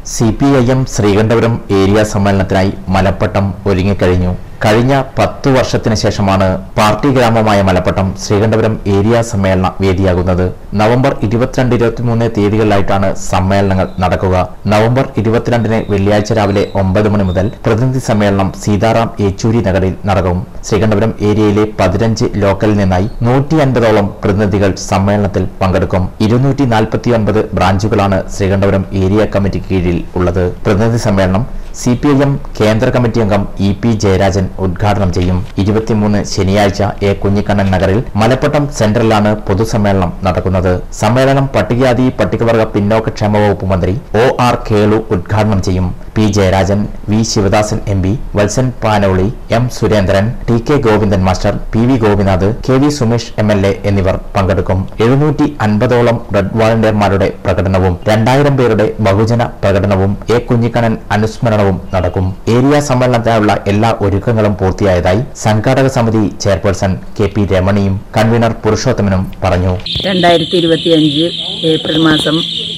CPIM Sreekandapuram area സമ്മേളനത്തിനായി മലപ്പട്ടം ഒരുങ്ങിക്കഴിഞ്ഞു. കഴിഞ്ഞ 10 വർഷത്തിന് ശേഷമാണ് പാർട്ടി ഗ്രാമമായ മലപ്പട്ടം ശ്രീകണ്ഠപുരം ഏരിയ സമ്മേളന വേദിയാകുന്നത്. നവംബർ 22, 23 തീയതികളിലായിട്ടാണ് സമ്മേളനങ്ങൾ നടക്കുക. നവംബർ 22 വെള്ളിയാഴ്ച രാവിലെ 9 മണി മുതൽ പ്രതിനിധി സമ്മേളനം സീതാറാം യെച്ചൂരി നഗറിൽ നടക്കും. ശ്രീകണ്ഠപുരം ഏരിയയിലെ 15 ലോക്കലിൽ നിന്നായി 150ഓളം പ്രതിനിധികൾ സമ്മേളനത്തിൽ പങ്കെടുക്കും. 249 ബ്രാഞ്ചുകളാണ് ശ്രീകണ്ഠപുരം ഏരിയ കമ്മിറ്റി കീഴിൽ ഉള്ളത്. പ്രതിനിധി സമ്മേളനം CPIM കേന്ദ്ര കമ്മിറ്റി അംഗം EP ജയരാജൻ ഉദ്ഘാടനം ചെയ്യും. 23 ശനിയാഴ്ച കുഞ്ഞിക്കണ്ണൻ നഗറിൽ മലപ്പട്ടം സെന്ററിലാണ് പൊതുസമ്മേളനം നടക്കുന്നത്. സമ്മേളനം പട്ടികജാതി പട്ടികവർഗ പിന്നോക്ക ക്ഷേമ വകുപ്പ് മന്ത്രി OR കേളു ഉദ്ഘാടനം ചെയ്യും. P Jayarajan, V Sivadasan MP, Valsan Panoli, M Surendran, TK Govindan master, PV Gopinath, KV Sumesh MLA എന്നിവർ പങ്കെടുക്കും. 750ഓളം റെഡ് വാളണ്ടിയർമാരുടെ പ്രകടനവും 2000 പേരുടെ ബഹുജന പ്രകടനവും കുഞ്ഞിക്കണ്ണൻ അനുസ്മരണവും നടക്കും. ഏരിയ സമ്മേളനത്തിനായുള്ള എല്ലാ ഒരുക്കങ്ങളും പൂർത്തിയായതായി സംഘാടക സമിതി ചെയർപേഴ്സൺ KP രമണിയും കൺവീനർ പുരുഷോത്തമനും പറഞ്ഞു. 2025 ഏപ്രിൽ മാസം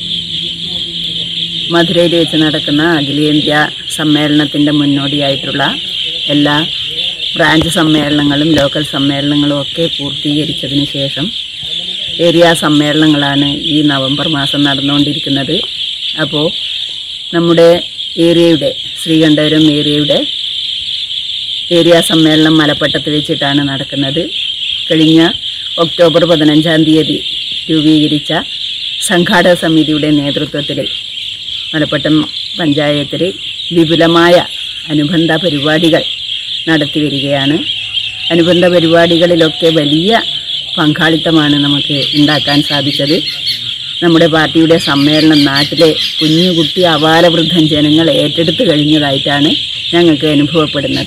മധുരയിൽ വെച്ച് നടക്കുന്ന അഖിലേന്ത്യാ സമ്മേളനത്തിന്റെ മുന്നോടിയായിട്ടുള്ള എല്ലാ ബ്രാഞ്ച് സമ്മേളനങ്ങളും ലോക്കൽ സമ്മേളനങ്ങളും ഒക്കെ പൂർത്തീകരിച്ചതിന് ശേഷം ഏരിയ സമ്മേളനങ്ങളാണ് ഈ നവംബർ മാസം നടന്നുകൊണ്ടിരിക്കുന്നത്. അപ്പോൾ നമ്മുടെ ഏരിയയുടെ ശ്രീകണ്ഠപുരം ഏരിയയുടെ ഏരിയ സമ്മേളനം മലപ്പട്ടത്ത് വെച്ചിട്ടാണ് നടക്കുന്നത്. കഴിഞ്ഞ ഒക്ടോബർ 15-ാം തീയതി രൂപീകരിച്ച സംഘാടക സമിതിയുടെ നേതൃത്വത്തിൽ മലപ്പട്ടം പഞ്ചായത്തിൽ വിപുലമായ അനുബന്ധ പരിപാടികൾ നടത്തി വരികയാണ്. അനുബന്ധ പരിപാടികളിലൊക്കെ വലിയ പങ്കാളിത്തമാണ് നമുക്ക് ഉണ്ടാക്കാൻ സാധിച്ചത്. നമ്മുടെ പാർട്ടിയുടെ സമ്മേളനം നാട്ടിലെ കുഞ്ഞുകുട്ടി അപാലവൃദ്ധം ജനങ്ങൾ ഏറ്റെടുത്ത് കഴിഞ്ഞതായിട്ടാണ് ഞങ്ങൾക്ക് അനുഭവപ്പെടുന്നത്.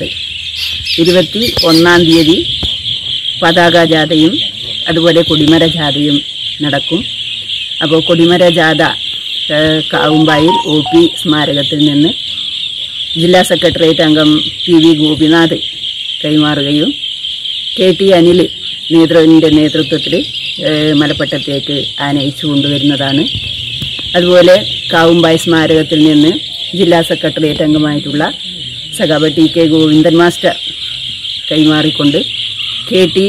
21-ാം തീയതി പതാക ജാഥയും അതുപോലെ കൊടിമര ജാഥയും നടക്കും. അപ്പോൾ കൊടിമര ജാഥ കാവുമ്പായിൽ OP സ്മാരകത്തിൽ നിന്ന് ജില്ലാ സെക്രട്ടേറിയറ്റ് അംഗം PV ഗോപിനാഥ് കൈമാറുകയും KT അനിൽ നേതൃത്വത്തിൽ മലപ്പട്ടത്തേക്ക് ആനയിച്ചു കൊണ്ടുവരുന്നതാണ്. അതുപോലെ കാവുമ്പായി സ്മാരകത്തിൽ നിന്ന് ജില്ലാ സെക്രട്ടേറിയറ്റ് അംഗമായിട്ടുള്ള സഖാവ് TK ഗോവിന്ദൻ മാസ്റ്റർ കൈമാറിക്കൊണ്ട് KT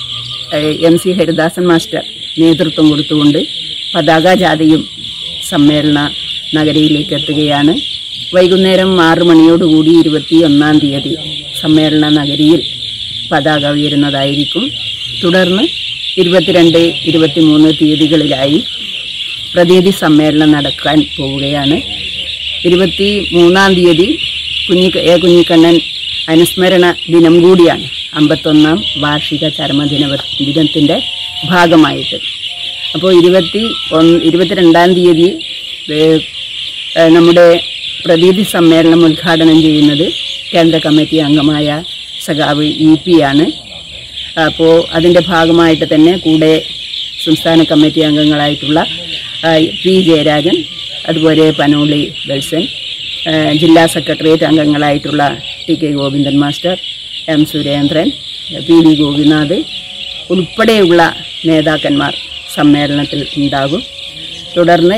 MC ഹരിദാസൻ മാസ്റ്റർ നേതൃത്വം കൊടുത്തുകൊണ്ട് പതാക ജാഥയും സമ്മേളന നഗരിയിലേക്ക് എത്തുകയാണ്. വൈകുന്നേരം 6 മണിയോടുകൂടി 21-ാം തീയതി സമ്മേളന നഗരിയിൽ പതാക ഉയരുന്നതായിരിക്കും. തുടർന്ന് 22, 23 തീയതികളിലായി പ്രതിനിധി സമ്മേളനം നടക്കാൻ പോവുകയാണ്. 23-ാം തീയതി കുഞ്ഞിക്കണ്ണൻ അനുസ്മരണ ദിനം കൂടിയാണ്. 51-ാം വാർഷിക ചരമദിനത്തിൻ്റെ ഭാഗമായിട്ട്. അപ്പോൾ 22-ാം തീയതി നമ്മുടെ പ്രതിനിധി സമ്മേളനം ഉദ്ഘാടനം ചെയ്യുന്നത് കേന്ദ്ര കമ്മിറ്റി അംഗമായ സഖാവ് EP ആണ്. അപ്പോൾ അതിൻ്റെ ഭാഗമായിട്ട് തന്നെ കൂടെ സംസ്ഥാന കമ്മിറ്റി അംഗങ്ങളായിട്ടുള്ള P ജയരാജൻ, അതുപോലെ പനോളി വത്സൻ, ജില്ലാ സെക്രട്ടേറിയറ്റ് അംഗങ്ങളായിട്ടുള്ള TK Govindan master, M Surendran, PV Gopinath ഉൾപ്പെടെയുള്ള നേതാക്കന്മാർ സമ്മേളനത്തിൽ ഉണ്ടാകും. തുടർന്ന്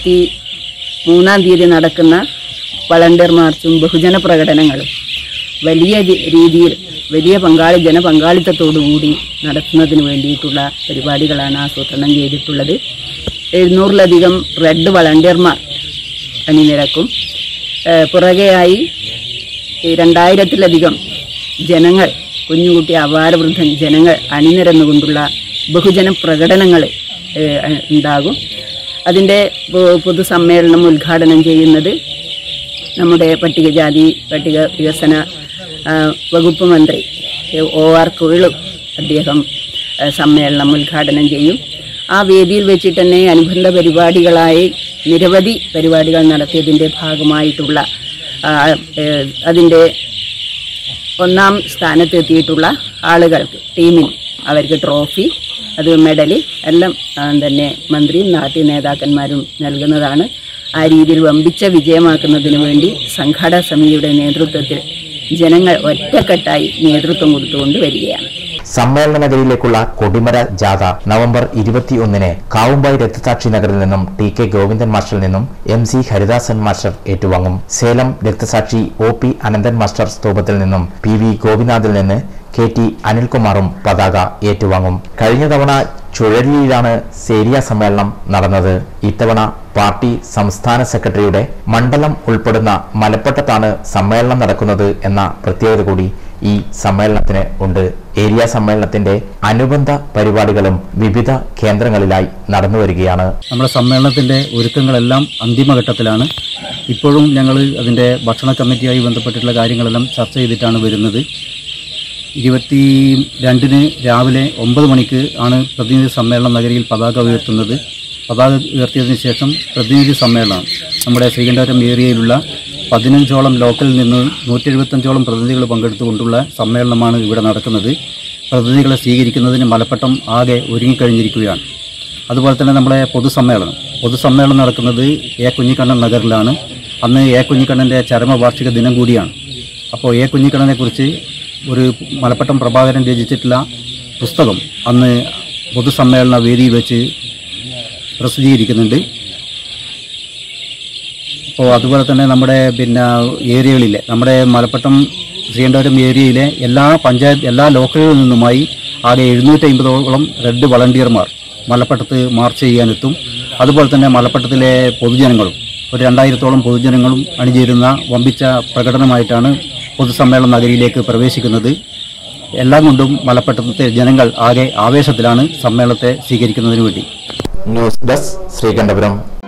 23-ാം തീയതി നടക്കുന്ന വളണ്ടിയർ മാർച്ചും ബഹുജന പ്രകടനങ്ങളും വലിയ രീതിയിൽ വലിയ ജനപങ്കാളിത്തത്തോടുകൂടി നടത്തുന്നതിന് വേണ്ടിയിട്ടുള്ള പരിപാടികളാണ് ആസൂത്രണം ചെയ്തിട്ടുള്ളത്. 700-ലധികം റെഡ് വളണ്ടിയർമാർ അണിനിരക്കും. പുറകെയായി 2000-ലധികം ജനങ്ങൾ, കുഞ്ഞുകുട്ടി അപാരവൃദ്ധൻ ജനങ്ങൾ അണിനിരന്നുകൊണ്ടുള്ള ബഹുജന പ്രകടനങ്ങൾ ഉണ്ടാകും. അതിൻ്റെ പൊതുസമ്മേളനം ഉദ്ഘാടനം ചെയ്യുന്നത് നമ്മുടെ പട്ടികജാതി പട്ടിക വികസന വകുപ്പ് മന്ത്രി OR കേളു. അദ്ദേഹം സമ്മേളനം ഉദ്ഘാടനം ചെയ്യും. ആ വേദിയിൽ വെച്ചിട്ട് തന്നെ അനുബന്ധ പരിപാടികളായി നിരവധി പരിപാടികൾ നടത്തിയതിൻ്റെ ഭാഗമായിട്ടുള്ള അതിൻ്റെ 1-ാം സ്ഥാനത്തെത്തിയിട്ടുള്ള ആളുകൾക്ക്, ടീമിന് അവർക്ക് ട്രോഫി, അത് മെഡല് എല്ലാം തന്നെ മന്ത്രിയും നാട്ടിൽ നേതാക്കന്മാരും നൽകുന്നതാണ്. ആ രീതിയിൽ വമ്പിച്ച വിജയമാക്കുന്നതിന് വേണ്ടി സംഘാടക സമിതിയുടെ നേതൃത്വത്തിൽ ജനങ്ങൾ ഒറ്റക്കെട്ടായി നേതൃത്വം കൊടുത്തുകൊണ്ട് വരികയാണ്. സമ്മേളന നഗരിയിലേക്കുള്ള കൊടിമര ജാഥ നവംബർ 21 കാവുമ്പായി രക്തസാക്ഷി നഗറിൽ നിന്നും ടി കെ ഗോവിന്ദൻ മാസ്റ്ററിൽ നിന്നും MC ഹരിദാസൻ മാസ്റ്റർ ഏറ്റുവാങ്ങും. സേലം രക്തസാക്ഷി OP അനന്തൻ മാസ്റ്റർ സ്തൂപത്തിൽ നിന്നും PV ഗോപിനാഥിൽ നിന്ന് KT അനിൽകുമാറും പതാക ഏറ്റുവാങ്ങും. കഴിഞ്ഞ തവണ ചുഴലിയിലാണ് ഏരിയ സമ്മേളനം നടന്നത്. ഇത്തവണ പാർട്ടി സംസ്ഥാന സെക്രട്ടറിയുടെ മണ്ഡലം ഉൾപ്പെടുന്ന മലപ്പട്ടത്താണ് സമ്മേളനം നടക്കുന്നത് എന്ന പ്രത്യേകത കൂടി ഈ സമ്മേളനത്തിന് ഉണ്ട്. ഏരിയ സമ്മേളനത്തിന്റെ അനുബന്ധ പരിപാടികളും വിവിധ കേന്ദ്രങ്ങളിലായി നടന്നുവരികയാണ്. നമ്മുടെ സമ്മേളനത്തിന്റെ ഒരുക്കങ്ങളെല്ലാം അന്തിമഘട്ടത്തിലാണ്. ഇപ്പോഴും ഞങ്ങൾ അതിന്റെ ഭക്ഷണ കമ്മിറ്റിയായി ബന്ധപ്പെട്ടിട്ടുള്ള കാര്യങ്ങളെല്ലാം ചർച്ച ചെയ്തിട്ടാണ് വരുന്നത്. 22 രാവിലെ 9 മണിക്ക് ആണ് പ്രതിനിധി സമ്മേളനം നഗരിയിൽ പതാക ഉയർത്തുന്നത്. പതാക ഉയർത്തിയതിനു ശേഷം പ്രതിനിധി സമ്മേളനം നമ്മുടെ ശ്രീകണ്ഠപുരം ഏരിയയിലുള്ള 15ഓളം ലോക്കലിൽ നിന്ന് 175ഓളം പ്രതിനിധികൾ പങ്കെടുത്തുകൊണ്ടുള്ള സമ്മേളനമാണ് ഇവിടെ നടക്കുന്നത്. പ്രതിനിധികളെ സ്വീകരിക്കുന്നതിന് മലപ്പട്ടം ആകെ ഒരുങ്ങിക്കഴിഞ്ഞിരിക്കുകയാണ്. അതുപോലെ തന്നെ നമ്മുടെ പൊതുസമ്മേളനം നടക്കുന്നത് എ കുഞ്ഞിക്കണ്ണൻ നഗറിലാണ്. അന്ന് എ കുഞ്ഞിക്കണ്ണൻ്റെ ചരമവാർഷിക ദിനം കൂടിയാണ്. അപ്പോൾ എ കുഞ്ഞിക്കണ്ണനെക്കുറിച്ച് ഒരു മലപ്പട്ടം പ്രഭാകരൻ രചിച്ചിട്ടുള്ള പുസ്തകം അന്ന് പൊതുസമ്മേളന വേദിയിൽ വെച്ച് പ്രസിദ്ധീകരിക്കുന്നുണ്ട്. അപ്പോൾ അതുപോലെ തന്നെ നമ്മുടെ ഏരിയകളിലെ നമ്മുടെ മലപ്പട്ടം ശ്രീകണ്ഠപുരം ഏരിയയിലെ എല്ലാ ലോക്കലുകളിൽ നിന്നുമായി ആകെ 750ഓളം റെഡ് വളണ്ടിയർമാർ മലപ്പട്ടത്ത് മാർച്ച് ചെയ്യാനെത്തും. അതുപോലെ തന്നെ മലപ്പട്ടത്തിലെ പൊതുജനങ്ങളും ഒരു 2000ഓളം പൊതുജനങ്ങളും അണിചേരുന്ന വമ്പിച്ച പ്രകടനമായിട്ടാണ് പൊതുസമ്മേളന നഗരിയിലേക്ക് പ്രവേശിക്കുന്നത്. എല്ലാം കൊണ്ടും മലപ്പട്ടത്തെ ജനങ്ങൾ ആകെ ആവേശത്തിലാണ് സമ്മേളനത്തെ സ്വീകരിക്കുന്നതിന് വേണ്ടി. News desk Sreekandapuram.